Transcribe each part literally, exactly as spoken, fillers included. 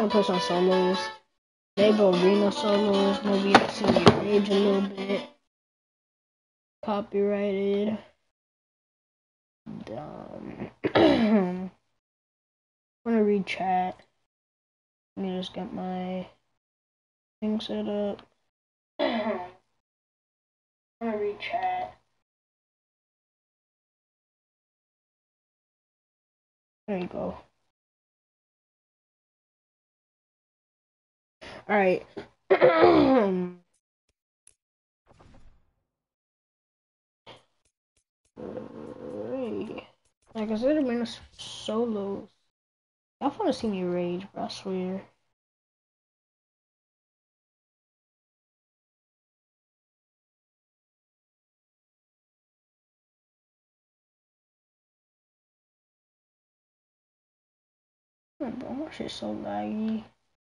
gonna play some solos. Maybe arena solos. Maybe you can see me rage a little bit. Copyrighted. Um, I'm gonna read chat. Let me just get my thing set up. I'm gonna read chat. There you go. Alright. Like I said, I'm solos. Y'all wanna see me rage, bro, I swear. Oh, bro, my shit's so laggy.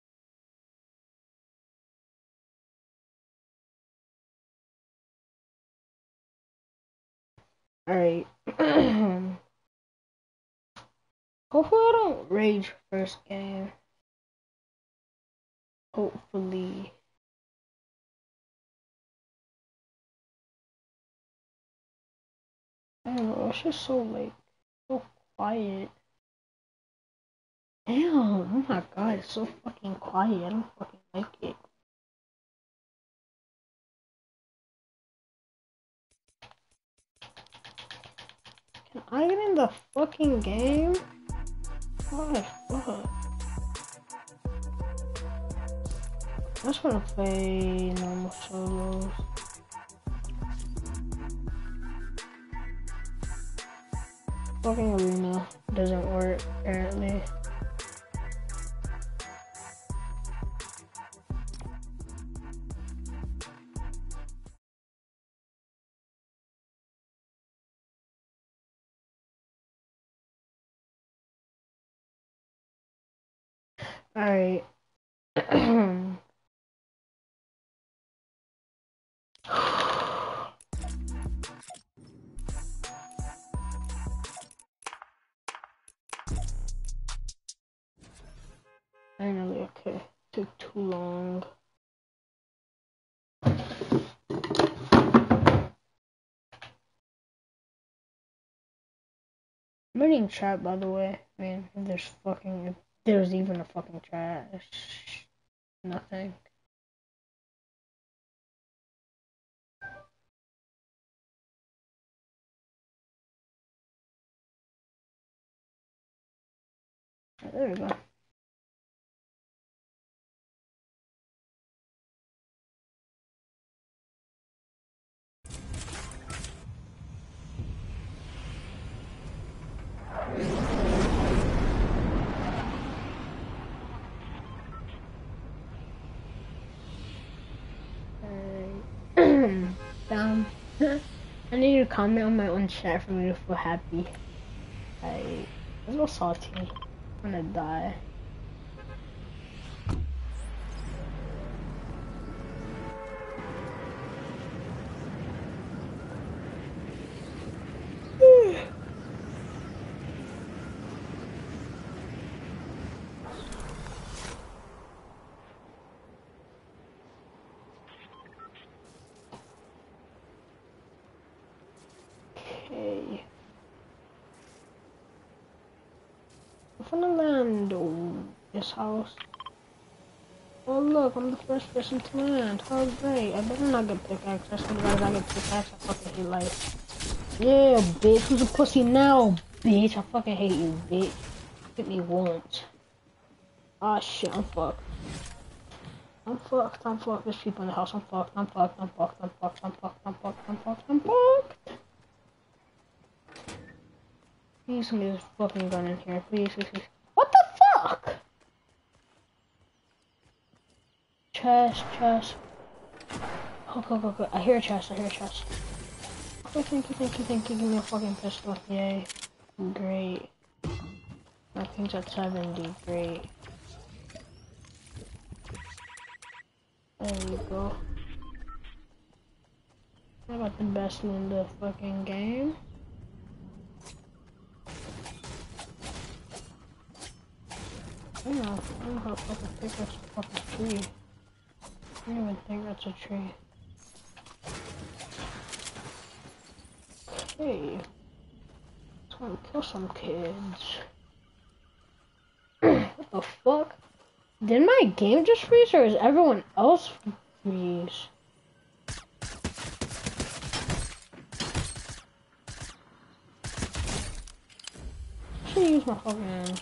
Alright. Hopefully I don't rage first game. Hopefully. I don't know, it's just so like so quiet. Damn, oh my god, it's so fucking quiet. I don't fucking like it. Can I get in the fucking game? What the fuck? I just wanna play normal solos. Fucking arena doesn't work, apparently. Alright. Finally, okay. Took too long. I'm reading chat, by the way. I mean, if there's fucking, if there's even a fucking chat, it's nothing. There we go. Down. I need to comment on my own chat for me to feel happy. I, I'm a little salty. I'm gonna die. Okay. I'm gonna land on this house. Oh look, I'm the first person to land. How great. I better not get pickaxe. I swear to God, if I get pickaxe, I fucking hate life. Yeah, bitch. Who's a pussy now, bitch? I fucking hate you, bitch. Hit me once. Ah, shit, I'm fucked. I'm fucked, I'm fucked. There's people in the house. I'm fucked, I'm fucked, I'm fucked, I'm fucked, I'm fucked, I'm fucked, I'm fucked, I'm fucked. Please, somebody's fucking gun in here. Please, please, please. What the fuck? Chest, chest. Oh, go, go, go. I hear a chest, I hear a chest. Oh, thank you, thank you, thank you. Give me a fucking pistol. Yay. Great. My ping's at seventy. Great. There you go. I got the best in the fucking game. don't know. I don't know how to fucking think that's a fucking tree. I don't even think that's a tree. Okay. Let's go and kill some kids. What the fuck? Did my game just freeze or is everyone else freeze? I should use my fucking...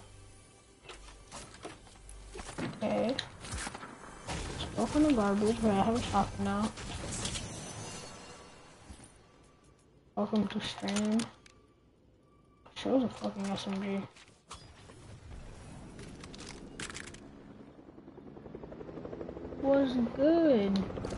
Okay. Let's go from the garbage, but I have a shotgun now. Welcome to stream. Shows a fucking S M G. Was good.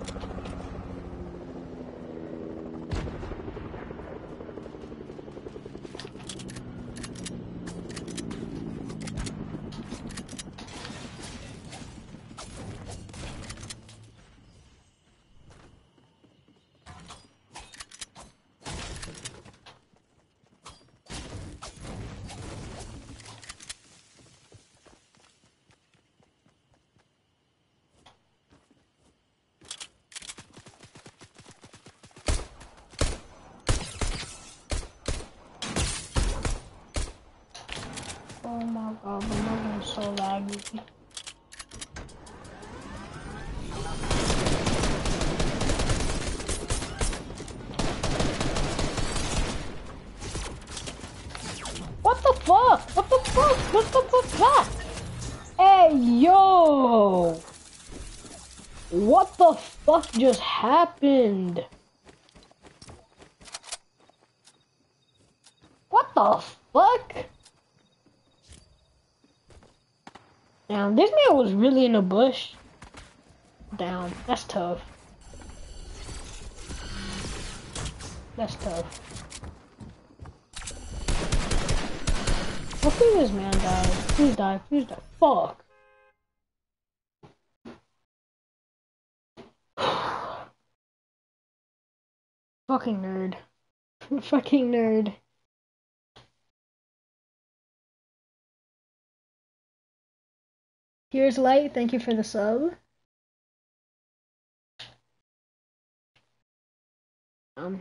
Oh my god, the movie is so laggy. What the fuck? What the fuck? What the fuck that? Hey, yo! What the fuck just happened? What the fuck? Damn, this man was really in the bush. Damn, that's tough. That's tough. Hopefully this man died. Please die, please die. Fuck. Fucking nerd. Fucking nerd. Here's Light, thank you for the sub. Um.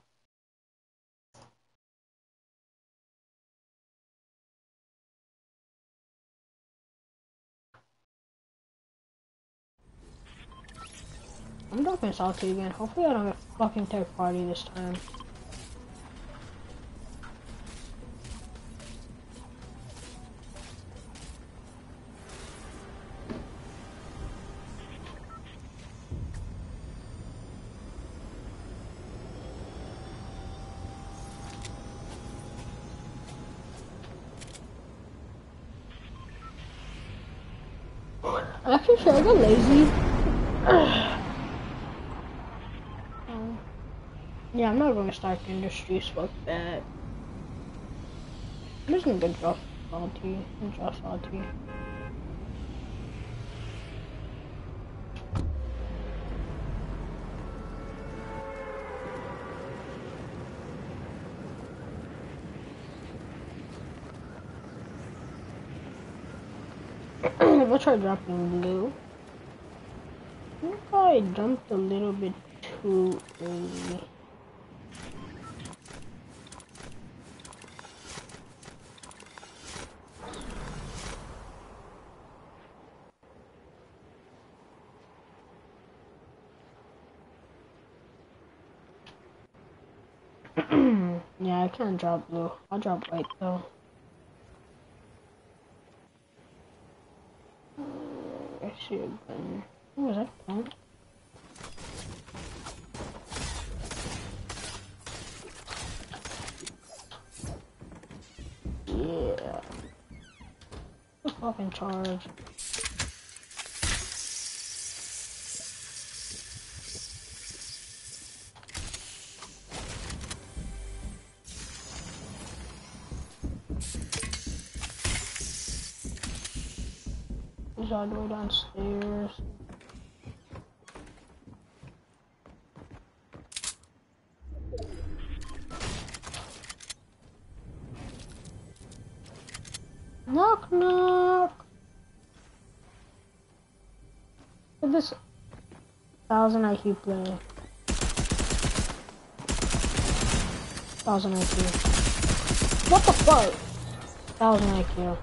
I'm dropping salty again. Hopefully I don't get fucking third party this time. Actually, should I go lazy? um, yeah, I'm not gonna start the industries. Fuck that. I'm just gonna go draw salty and draw salty. I'll try dropping blue. I think I jumped a little bit too early. Yeah, I can't drop blue. I'll drop white though. I see a gun. What was that gun? Yeah. Let's fucking charge. He's all the way downstairs. Knock knock. at this thousand I Q player. Thousand I Q. What the fuck? Thousand I Q.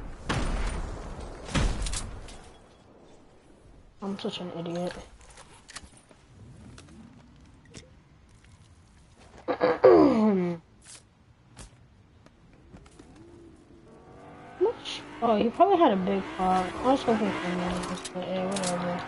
I'm such an idiot. Much? Oh, he probably had a big car. I was hoping for millions, but yeah, whatever.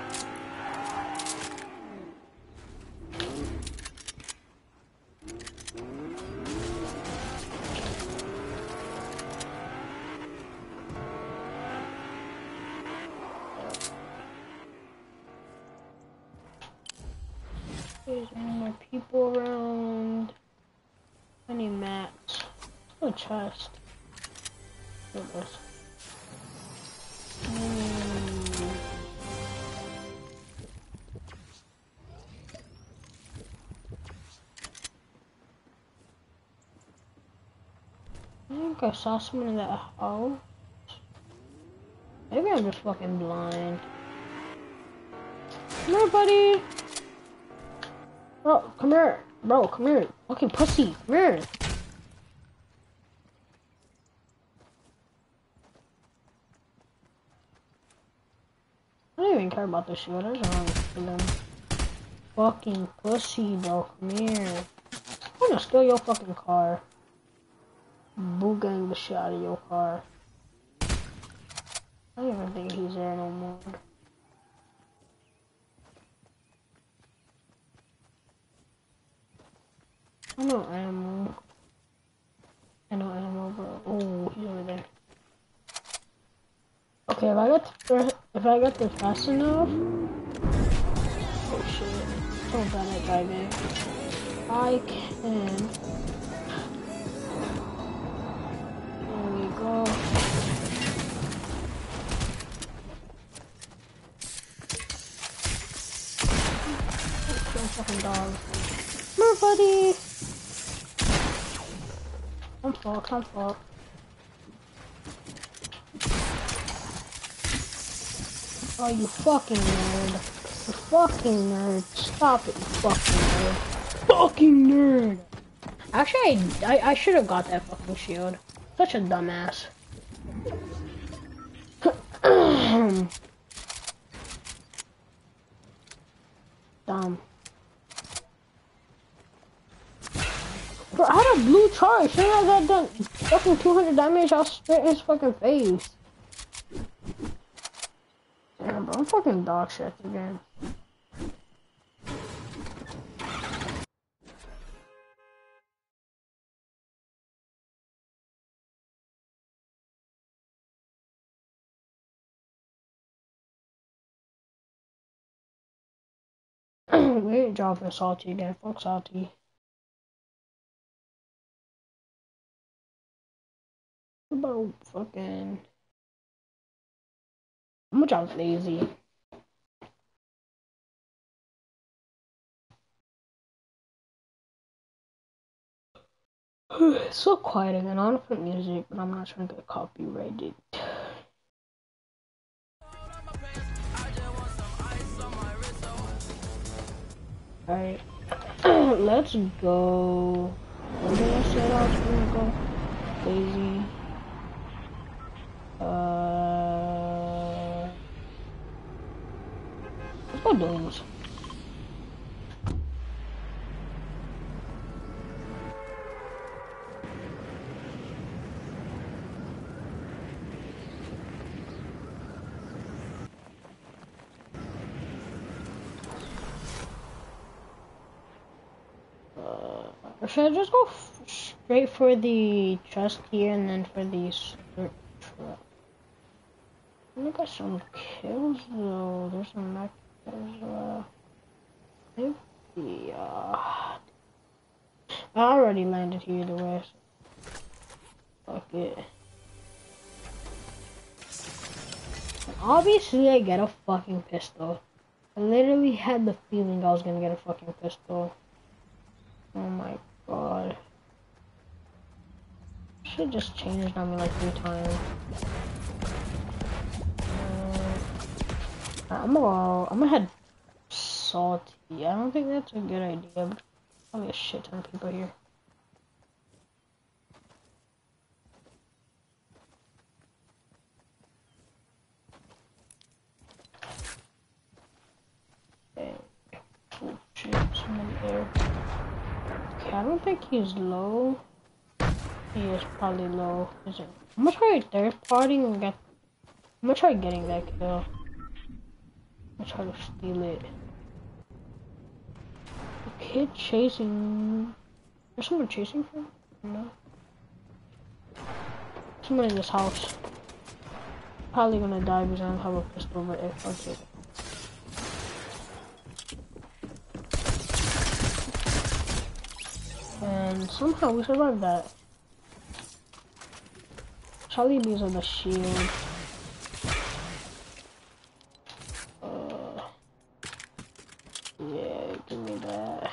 There's more people around. I need mats. Oh, chest. There it is. Mm. I think I saw someone in that house. Maybe I'm just fucking blind. Come here, buddy! Bro, come here. Bro, come here. Fucking pussy. Come here. I don't even care about this shit. I don't know for them. Fucking pussy, bro. Come here. I'm gonna steal your fucking car. Boogang the shit out of your car. I don't even think he's there no more. I know ammo. I know ammo, bro. Oh, he's over there. Okay, if I get the, if I get this fast enough. Oh shit! So bad at driving. I can. There we go. Fucking dog. Come here, buddy. I'm fucked, I'm fucked. Oh, you fucking nerd. You fucking nerd. Stop it, you fucking nerd. Fucking nerd! Actually, I, I, I should have got that fucking shield. Such a dumbass. Dumb. Bro, I had a blue charge. Shouldn't I have done fucking two hundred damage? I'll spit his fucking face. Damn, bro, I'm fucking dog shit again. We ain't dropping Salty again. Fuck Salty. What about fucking... I'm gonna drop Lazy. It's so quiet again. I wanna put music, but I'm not trying to get copyrighted. Alright. Let's go. What did I say I was gonna go? Lazy. Uh, let's go Domes. Or should I just go f straight for the chest here and then for the truck? I got some kills though. There's some mech as well. Maybe, uh, I already landed here either way. So fuck it. And obviously, I get a fucking pistol. I literally had the feeling I was gonna get a fucking pistol. Oh my god. Should just changed on me like three times. Uh, I'm gonna go, I'm gonna head salty. I don't think that's a good idea. There's probably a shit ton of people here. Okay. Oh shit, someone there. Okay, I don't think he's low. He is probably low. Is it? I'm gonna try third partying and get. I'm gonna try getting that kill. I'm gonna try to steal it. The kid chasing. There's someone chasing him? No. Someone in this house. Probably gonna die because I don't have a pistol, but if I'll take it. And somehow we survived that. Charlie B's on the shield. Uh, yeah, give me that.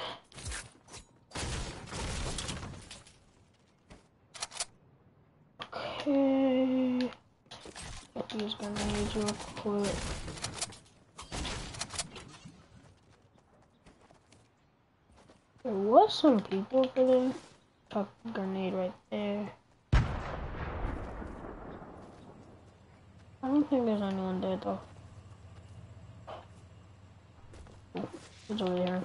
Okay. Get these grenades real quick. There was some people over there. Chuck a grenade right there. I don't think there's anyone there though. Oh, it's over there.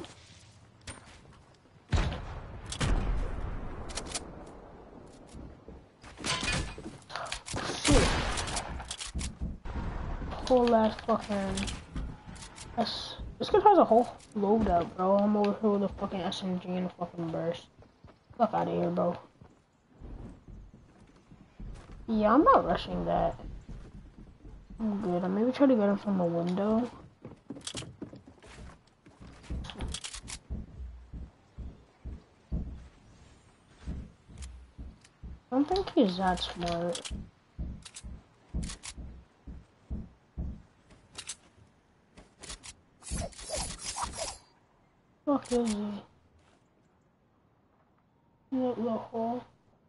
Shit. Whole ass fucking. That's, this kid has a whole loadout, bro. I'm over here with a fucking S M G and a fucking burst. Fuck out of here, bro. Yeah, I'm not rushing that. I'm good. I'll maybe try to get him from a window. I don't think he's that smart. Fuck is he? In that little hole.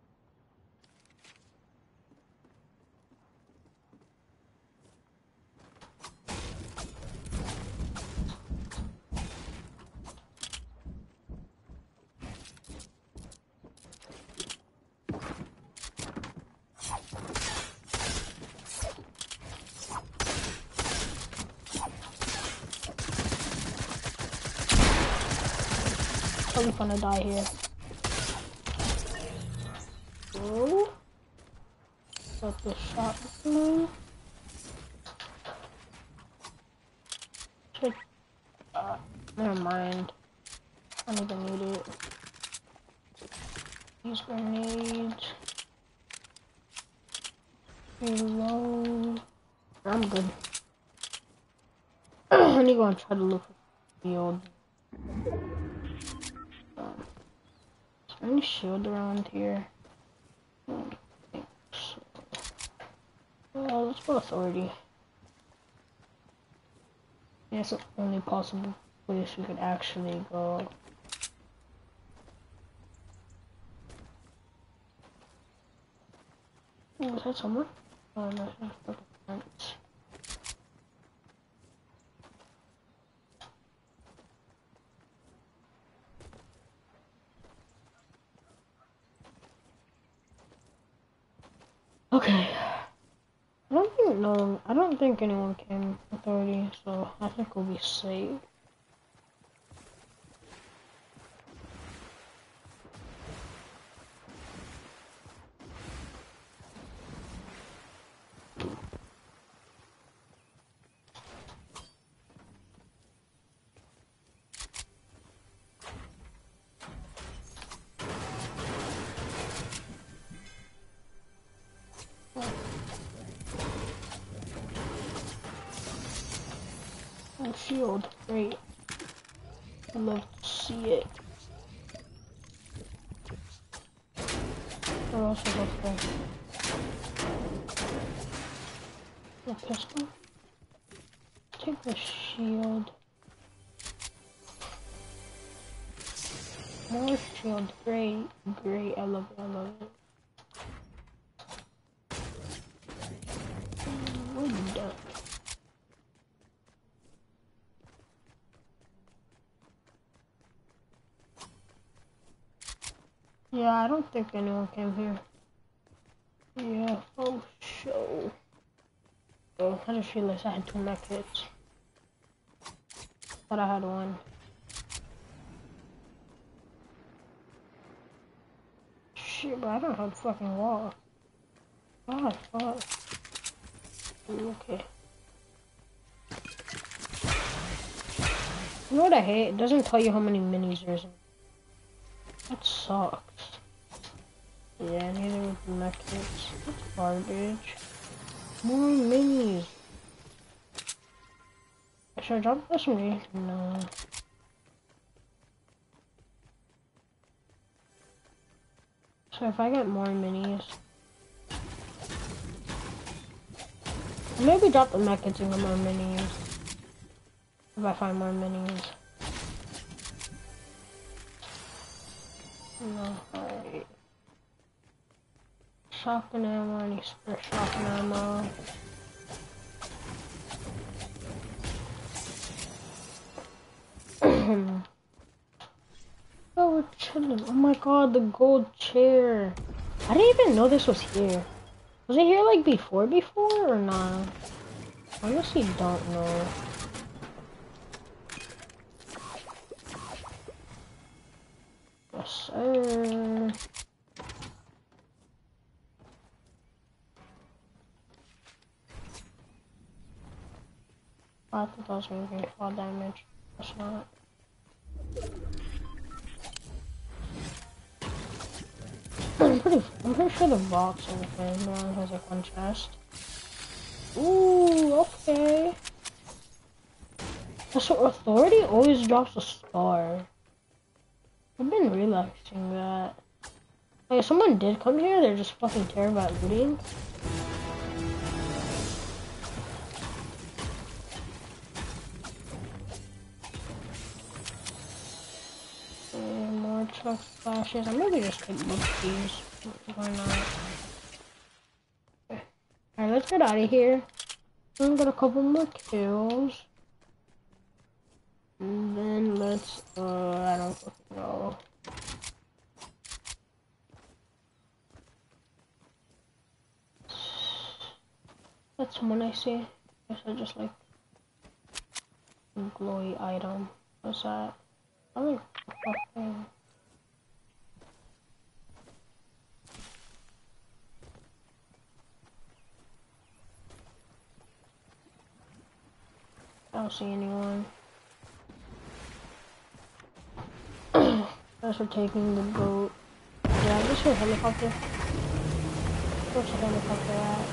Probably gonna die here. Oh, got the shotgun. Should, uh, never mind. I don't even need it. These grenades. Reload. I'm good. I need to go and try to look for the old. Um, is there any shield around here? I don't think so. Well, let's go authority. Yeah, it's the only possible place we could actually go. Oh, is that someone? Oh, no, that's fucking fence. Okay. I don't think no, I don't think anyone came authority, so I think we'll be safe. Oh, shield, great. I'd love to see it. Where else is up there? A pistol? Take the shield. More shield, great, great, I love it, I love it. We're done. Yeah, I don't think anyone came here. Yeah, oh, show. Oh, I just realized I had two mech hits. Thought I had one. Shit, but I don't have fucking wall. God, fuck. Okay. You know what I hate? It doesn't tell you how many minis there's in. That sucks. Yeah, neither with the mech hits. That's garbage. More minis. Should I drop this one? No. So if I get more minis, maybe drop the mech hits and get more minis. If I find more minis. No, alright. Shotgun ammo, I need spare shotgun ammo. Oh, we're chilling. Oh my god, the gold chair. I didn't even know this was here. Was it here like before before or not? I honestly don't know. Yes, sir. I thought that was gonna be fall damage. That's not. I'm pretty, I'm pretty sure the box in the frame now has like one chest. Ooh, okay. So Authority always drops a star. I've been realizing that. Like, if someone did come here, they're just fucking terrible at looting. And more truck flashes. I'm maybe just take both these. Why not? Okay. Alright, let's get out of here. I've got a couple more kills. And then let's, uh, I don't fucking know. That's someone I see. Guess I just like glowy item. What's that? I like fucking. I don't see anyone. Guys are taking the boat. Yeah, I just hear a helicopter. Where's the helicopter at?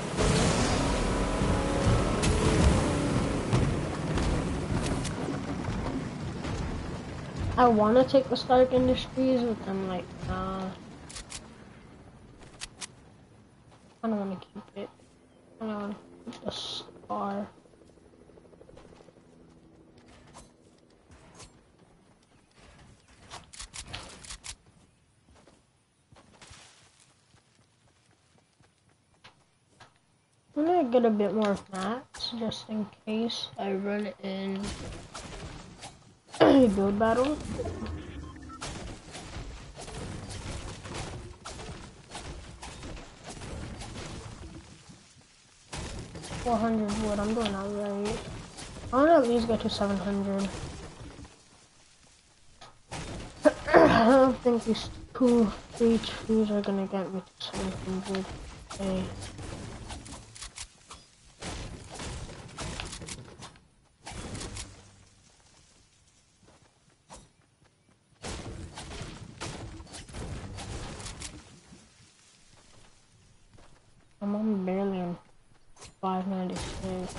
I wanna take the Stark Industries, but I'm like, nah. I don't wanna keep it. I don't wanna keep the star. I'm gonna get a bit more mats just in case I run in a build battle. four hundred wood, I'm doing alright. I wanna at least get to seven hundred. I don't think these two, three twos are gonna get me to seven hundred. Okay. I'm on barely on five ninety-six.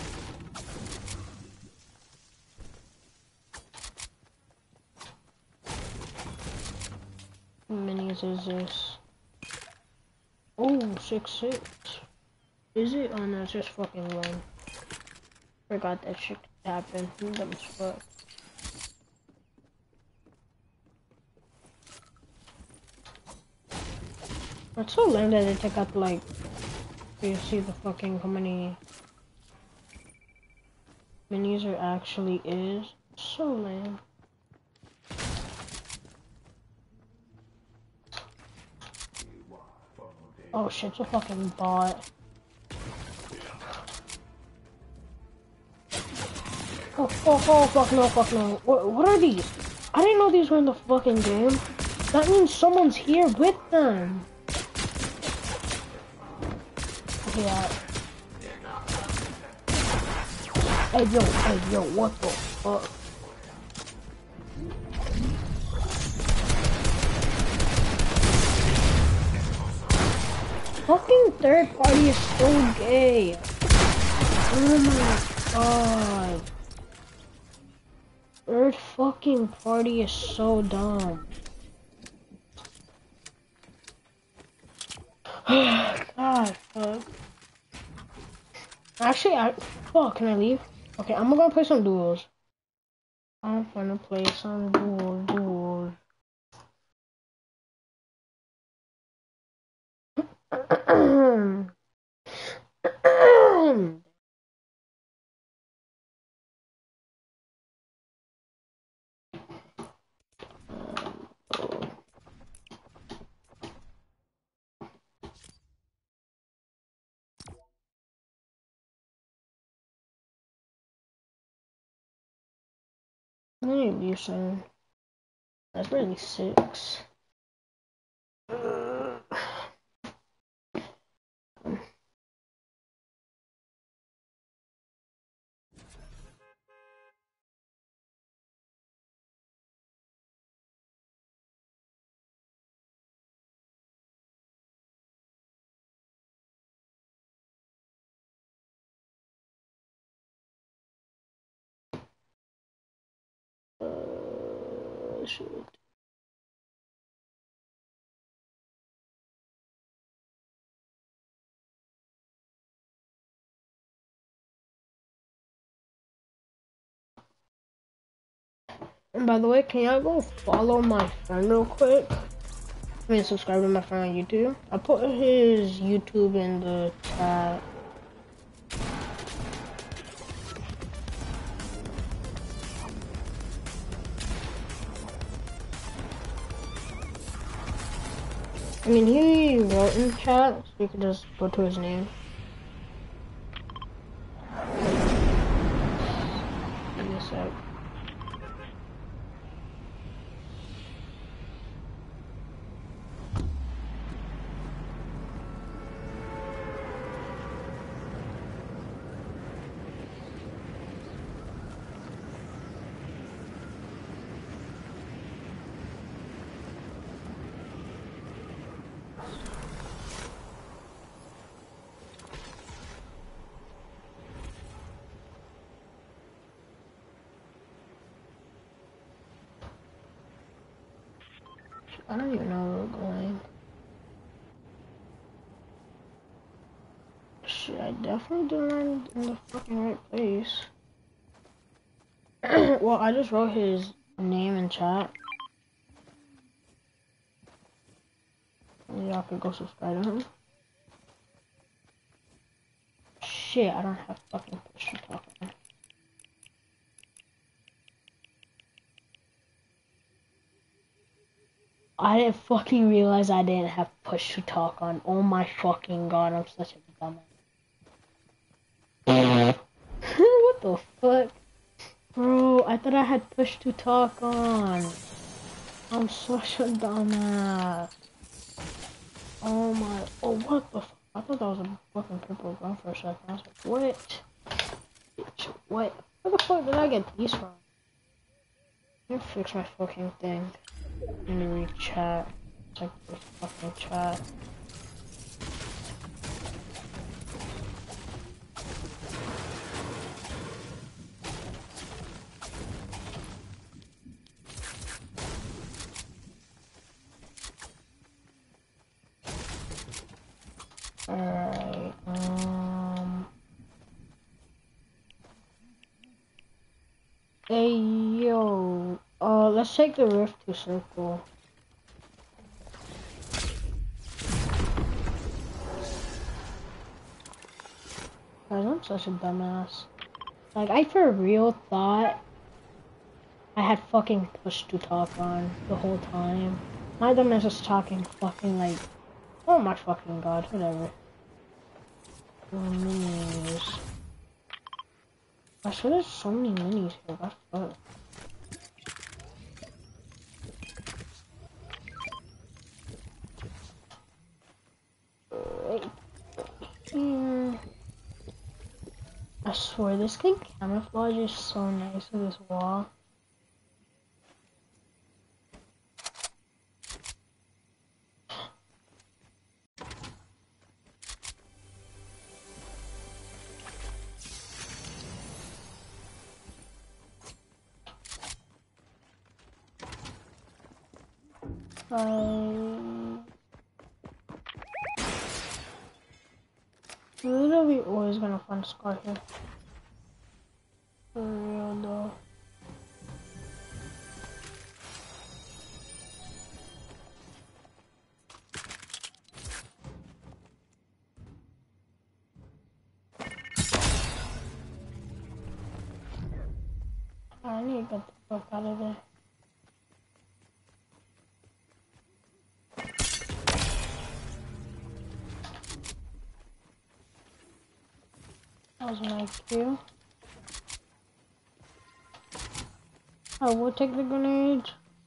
How many is this? Oh, six six. Is it? Oh no, it's just fucking one. Forgot that shit could happen. I'm dumb as fuck. It's so lame that they take out like, you see the fucking how many minis there actually is. So lame. Oh shit, it's a fucking bot. Oh, oh, oh, fuck no, fuck no. What, what are these? I didn't know these were in the fucking game. That means someone's here with them. Yeah. Hey, yo, hey, yo, what the fuck? Fucking third party is so gay. Oh my god. Third fucking party is so dumb. God, fuck. Actually, I fuck. Can I leave? Okay, I'm gonna play some duels. I'm gonna play some duels, duels. I need to leave soon. That's really six. Uh, shoot. And by the way, can y'all go follow my friend real quick? I mean, subscribe to my friend on YouTube. I put his YouTube in the chat. I mean, he wrote in chat, so you can just go to his name. Give me a sec. I don't even know where we're going. Shit, I definitely didn't land in the fucking right place. Well, I just wrote his name in chat. Y'all could go subscribe to him. Shit, I don't have fucking push to talk on. I didn't fucking realize I didn't have push to talk on. Oh my fucking god, I'm such a dumbass. What the fuck? Bro, I thought I had push to talk on. I'm such a dumbass. Oh my, oh what the fuck? I thought that was a fucking purple gun for a second. I was like, what? Bitch, what? Where the fuck did I get these from? Let me fix my fucking thing. Let me read chat. Check the fucking chat. Alright, um... Hey, yo, uh, let's take the rift to circle. Guys, I'm such a dumbass. Like, I for real thought I had fucking push to talk on the whole time. My dumbass is talking fucking like Oh my fucking god, whatever. Minis. I swear there's so many minis here, what the fuck? Right here. I swear this thing camouflage is so nice with this wall. I literally always gonna find a scar here. For real though. I need to get the fuck out of there. That was my cue. I will take the grenades.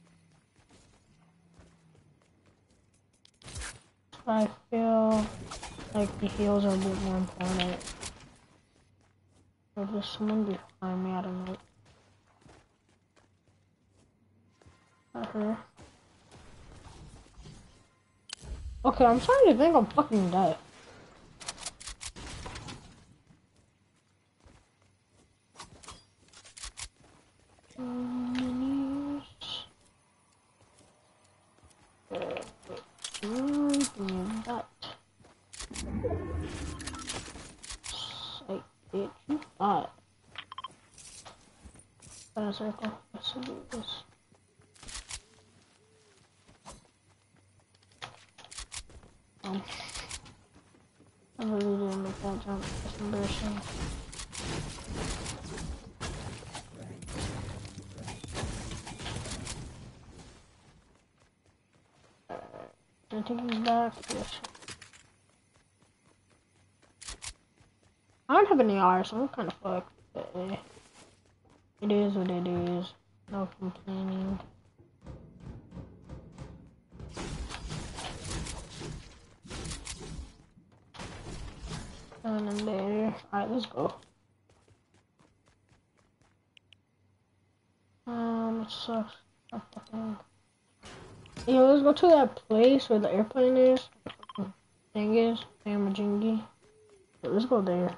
I feel like the heals are a bit more important. Or there's someone behind me, I don't know. Not her. Okay, I'm starting to think I'm fucking dead. Circle. Let's do this. Um, I really didn't make that jump. That's embarrassing. I think he's back. Yes. I don't have any R, so I'm kind of fucked. But, eh. It is what it is. No complaining. And then there. Alright, let's go. Um, it sucks. Oh, fucking. Yeah, let's go to that place where the airplane is. Thing is, Amajingi. Yeah, let's go there.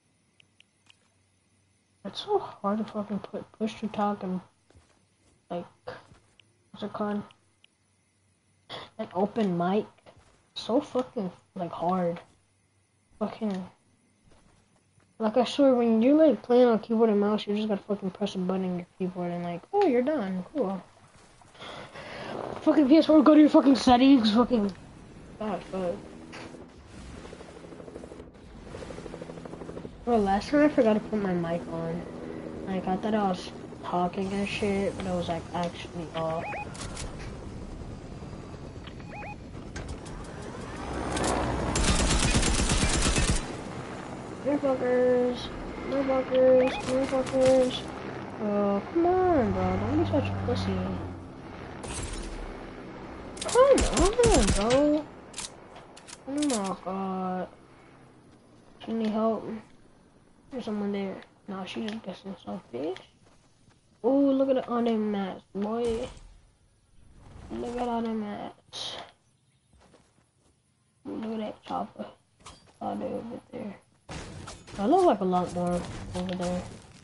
It's so hard to fucking put push to talk and like what's it called? An open mic. So fucking like hard. Fucking like I swear when you like playing on keyboard and mouse, you just gotta fucking press a button on your keyboard and like, oh, you're done. Cool. Fucking P S four, go to your fucking settings. Fucking God, fuck. Bro, last time I forgot to put my mic on. Like, I thought I was talking and shit, but it was like actually off. Motherfuckers, motherfuckers, motherfuckers. Oh, come on, bro. Don't be such a pussy. Come on, bro. Oh my god. She need help. There's someone there. No, she's just guessing some fish. Oh, look at the on them mats, boy. Look at all them mats. Look at that chopper. Oh, they're over there. I look like a lot more over there.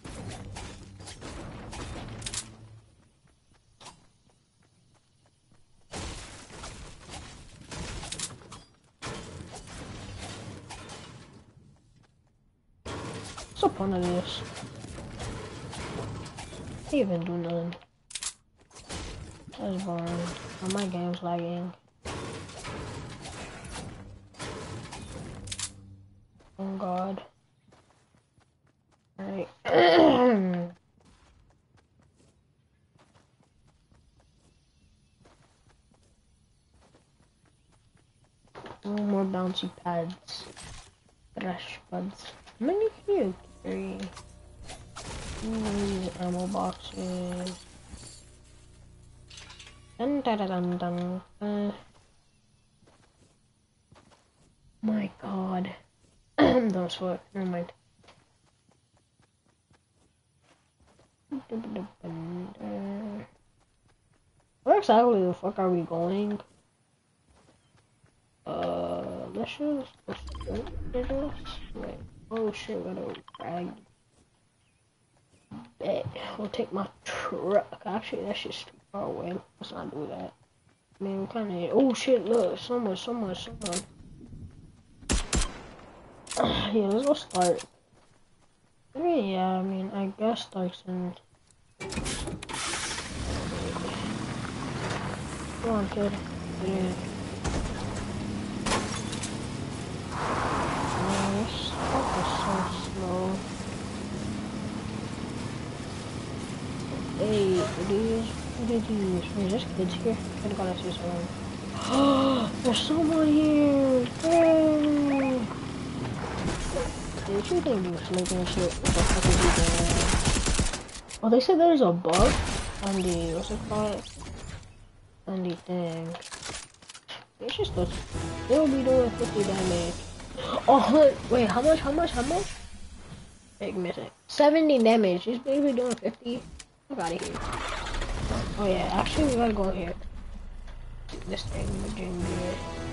What's the point of this? I can't even do nothing. That's boring. Oh, my game's lagging. Oh god. Alright. more bouncy pads. Trash pads. How many can you carry? These ammo boxes. Dun dun dun dun. Uh, my god. Don't sweat. Never mind. Where exactly the fuck are we going? Uh, let's just, let's just, wait, oh shit, we gotta drag. Bet, we'll take my truck. Actually, that shit's too far away. Let's not do that. I mean, we kinda, oh shit, look, someone, someone, someone. Yeah, let's go start. I mean, yeah, I mean, I guess starts in. Come on, kid. Yeah. Man, this fuck is so slow. Hey, these, what are these? Wait, there's kids here. I gotta see someone. There's someone here! Yay! Did you think you were sleeping and shit? What the fuck is he doing? Oh, they said there's a bug on the, what's it called? On the thing. It's just a, they'll be doing fifty damage. Oh, wait, how much, how much, how much? Big missing. seventy damage. He's basically doing fifty. Fuck out of here. Oh yeah, actually we gotta go here. This thing, we're doing good.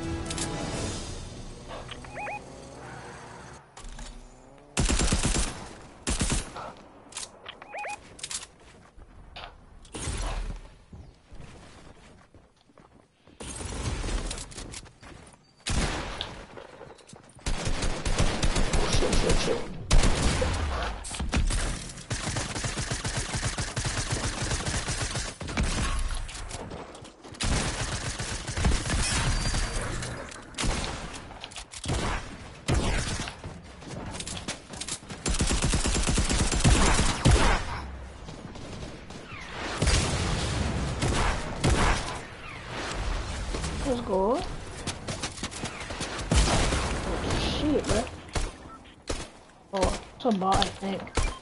Let's go. Oh, shit, bro. Oh, it's a bot, I think.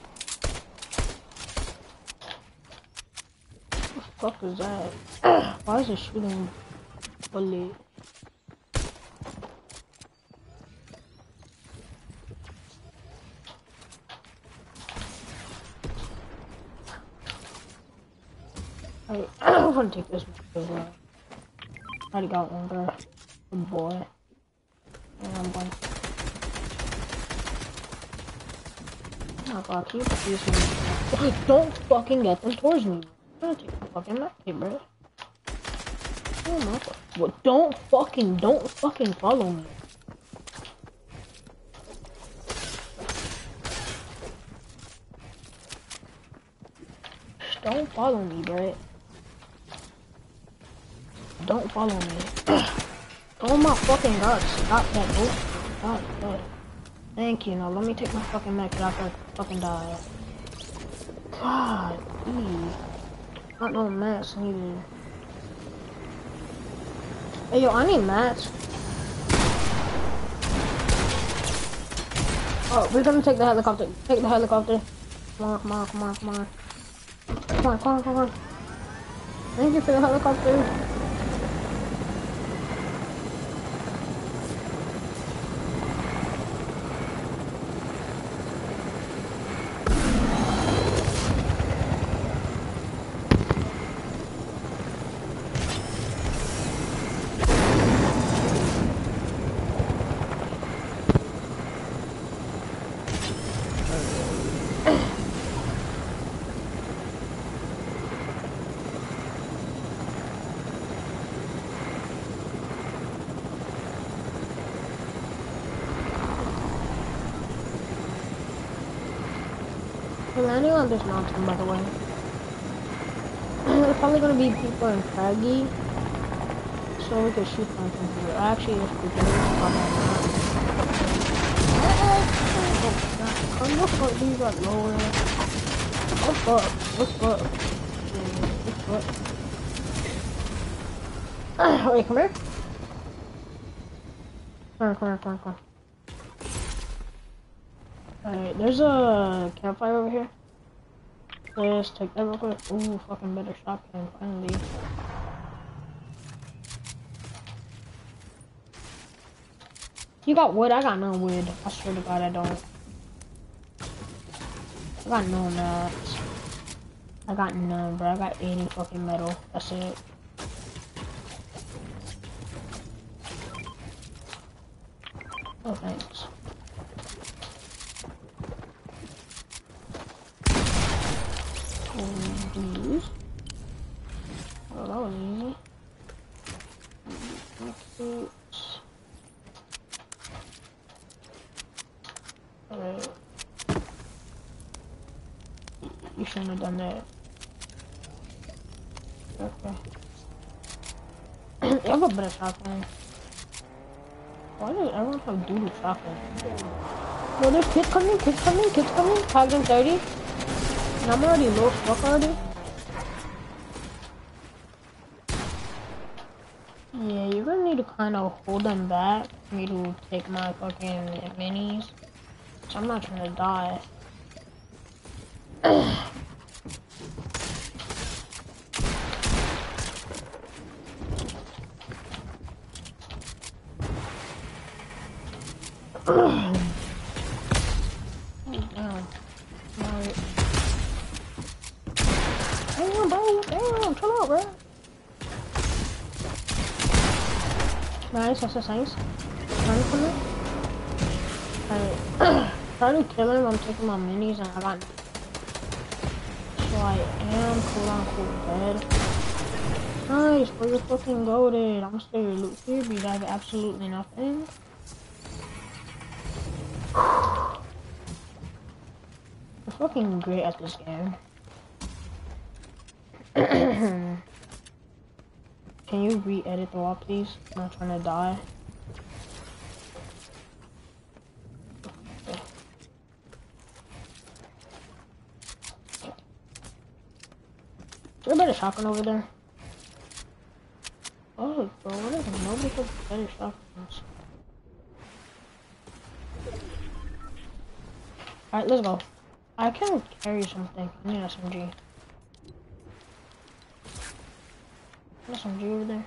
What the fuck is that? Why is it shooting bullet? I, I want to take this one as well. I already got one, bro. Good boy. And I'm going. Oh my god, can you please me? Don't fucking get them towards me. I'm gonna take the fucking map, bro. Oh my god. What? Don't fucking, don't fucking follow me. Don't follow me, bro. Don't follow me. Oh my fucking god, stop that bullshit. God, God. Thank you. Now let me take my fucking mech so I can fucking die. God, eee. Not no mats needed. Hey yo, I need mats. Oh, we're gonna take the helicopter. Take the helicopter. Come on, come on, come on, come on. Come on, come on, come on. Thank you for the helicopter. We're landing on this mountain, by the way. There's probably gonna be people in Craggy, so we can shoot them from here. Actually, if we can, probably not. Come the fuck, these got lower. What's up? What's up? What's up? Wait, come here. Come on, come on, come on, come on. Alright, there's a campfire over here. Let's take that real quick. Ooh, fucking better shotgun, finally. You got wood? I got no wood. I swear to God, I don't. I got no mats. I got none, bro. I got eighty fucking metal. That's it. Oh, thanks. These. Oh, that was easy. Okay. Alright. You shouldn't have done that. Okay. You have a better shotgun. Why does everyone have doodle shotgun? Well, there's kids coming, kids coming, kids coming. Tagged in thirty. And I'm already low fuck already. Yeah, you're gonna need to kind of hold them back for me to take my fucking minis. So I'm not trying to die. Damn, bro. Damn, chill out, bro. Nice, that's just nice. Trying to kill him. Alright. Trying to kill him, I'm taking my minis and I got. So I am quote unquote dead. Nice, bro, you're fucking goated. I'm still your loot here, but you have absolutely nothing. You're fucking great at this game. Can you re-edit the wall, please? I'm not trying to die. Is there a better shotgun over there? Oh, bro, what is it? Nobody has better shotguns. Alright, let's go. I can carry something. I need an S M G. S M G over there.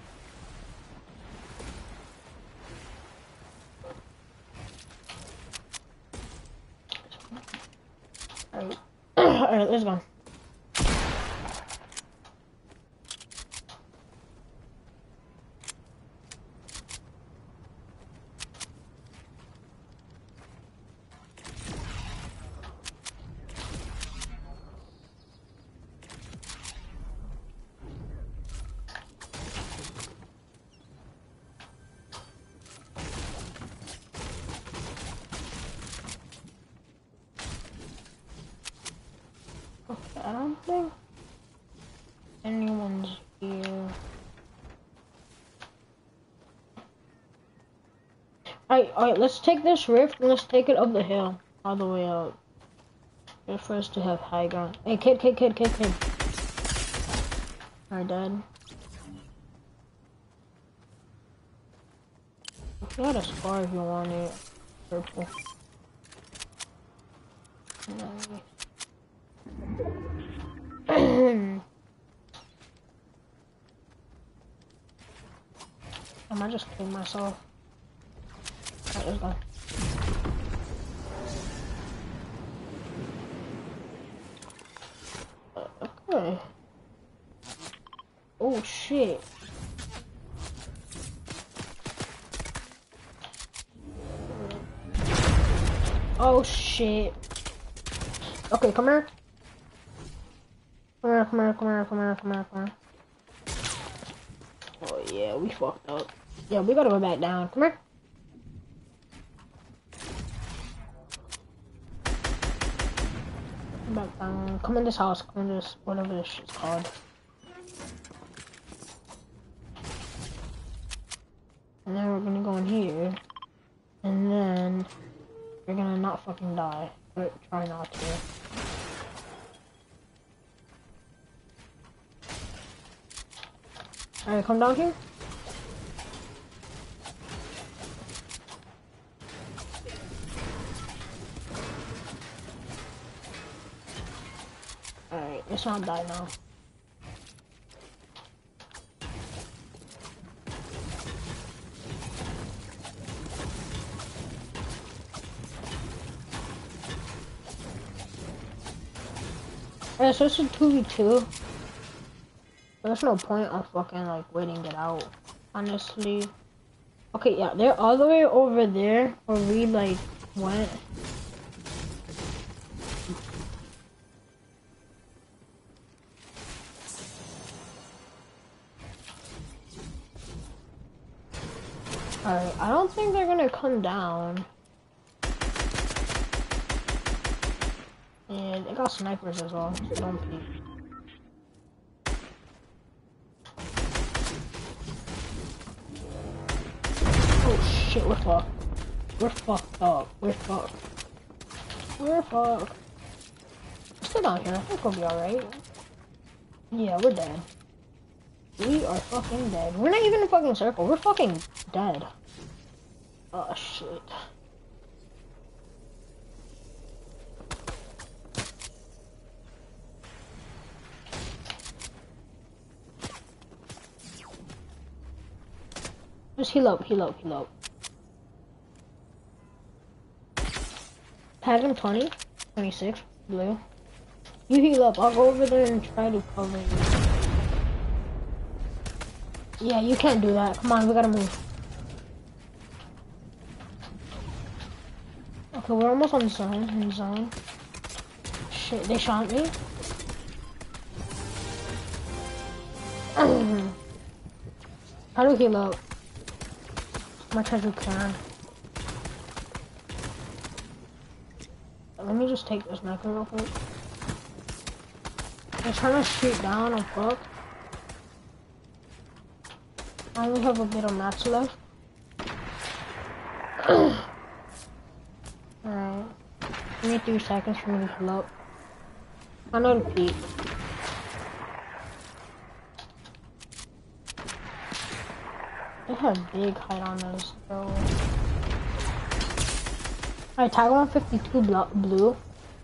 Alright. Alright, let's go. I don't think anyone's here. Alright, alright, let's take this rift and let's take it up the hill. All the way up. Just for us to have high ground. Hey, kid, kid, kid, kid, kid. Alright, dad. You got a scar if you want it. Purple. Nice. I might just kill myself. Alright, let's go. Uh, okay. Oh shit. Oh shit. Okay, come here. Come here, come here, come here, come here, come here, come here. Oh yeah, we fucked up. Yeah, we gotta go back down. Come here. Come back down. Come in this house. Come in this, whatever this shit's called. And then we're gonna go in here. And then we're gonna not fucking die. But try not to. Alright, come down here. It's not die now. Yeah, so it's a two v two. There's no point of fucking like waiting it out, honestly. Okay, yeah, they're all the way over there where we like went. Alright, I don't think they're gonna come down. And they got snipers as well, so don't peek. Oh shit, we're fucked. We're fucked up. We're fucked. We're fucked. We're still down here. I think we'll be alright. Yeah, we're dead. We are fucking dead. We're not even in a fucking circle. We're fucking dead. Oh shit. Just heal up, heal up, heal up. Tag him twenty, twenty-six, blue. You heal up, I'll go over there and try to cover you. Yeah, you can't do that. Come on, we gotta move. Okay, we're almost on the zone, in the zone. Shit, they shot me. How do we heal up? As much as we can. Let me just take this sniper real quick. They're trying to shoot down, I'm fucked. I only have a bit of mats left. Alright. Give me three seconds for me to heal up. I know the peak. They have big height on us, bro. Alright, tag one fifty-two blue.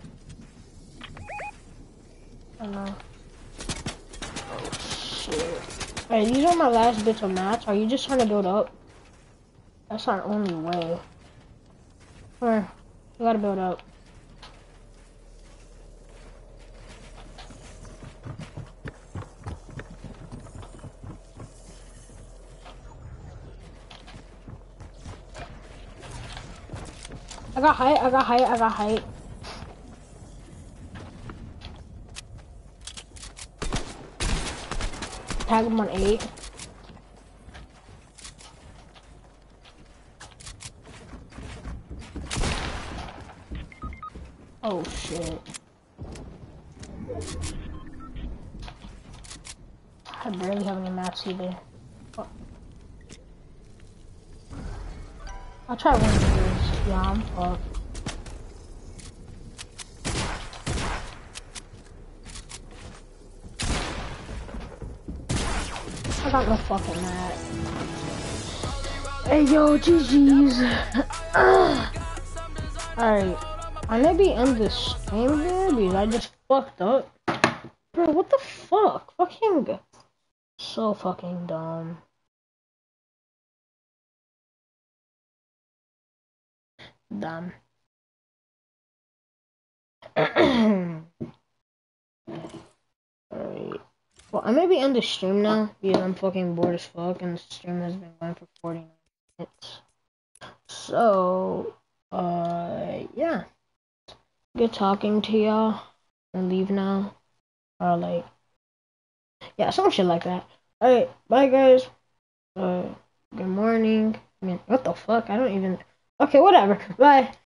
I know. Oh shit. Alright, these are my last bits of mats. Are you just trying to build up? That's our only way. Where? We gotta build up. I got height, I got height, I got height. Tag him on eight. Oh shit. I barely have any mats either. Oh. I'll try one of these. Yeah, I'm fucked. I got no fucking mat. Hey yo, G G's. Alright. I maybe end this stream here because I just fucked up. Bro, what the fuck? Fucking so fucking dumb. Dumb. Alright. Well, I maybe end the stream now because I'm fucking bored as fuck and the stream has been going for forty-nine minutes. So, uh, yeah. Good talking to y'all. And leave now. Or like, yeah, some shit like that. Alright, bye guys. Uh, good morning. I mean, what the fuck? I don't even. Okay, whatever. Bye.